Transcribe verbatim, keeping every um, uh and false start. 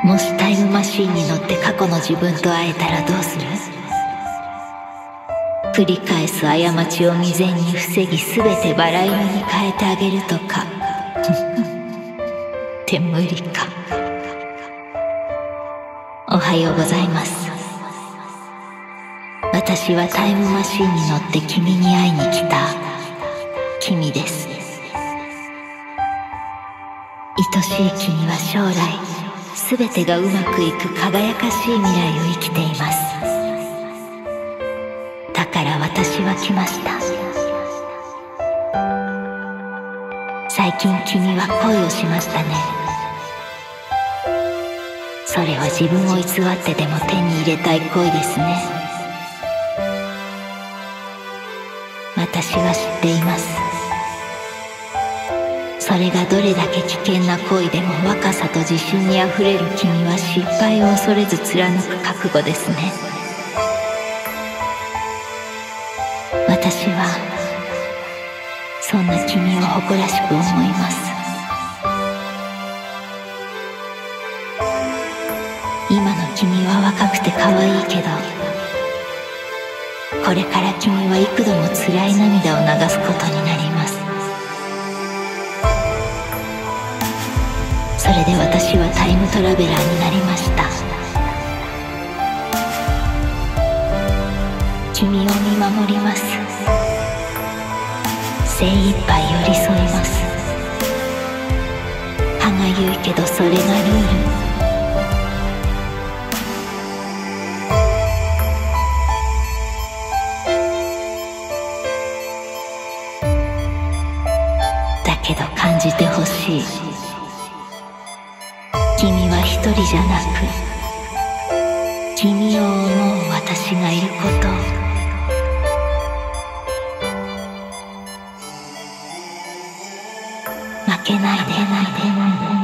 もしタイムマシーンに乗って過去の自分と会えたらどうする？繰り返す過ちを未然に防ぎ、すべてバラ色に変えてあげるとかって無理か。おはようございます。私はタイムマシーンに乗って君に会いに来た君です。愛しい君は将来すべてがうまくいく輝かしい未来を生きています。だから私は来ました。最近君は恋をしましたね。それは自分を偽ってでも手に入れたい恋ですね。私は知っています。それがどれだけ危険な恋でも若さと自信にあふれる君は失敗を恐れず貫く覚悟ですね。私はそんな君を誇らしく思います。今の君は若くて可愛いけど、これから君は幾度も辛い涙を流すことになります。それで私はタイムトラベラーになりました。君を見守ります。精一杯寄り添います。歯がゆいけどそれがルール。だけど感じてほしい。君は一人じゃなく、君を思う私がいることを。負けないでないでないで。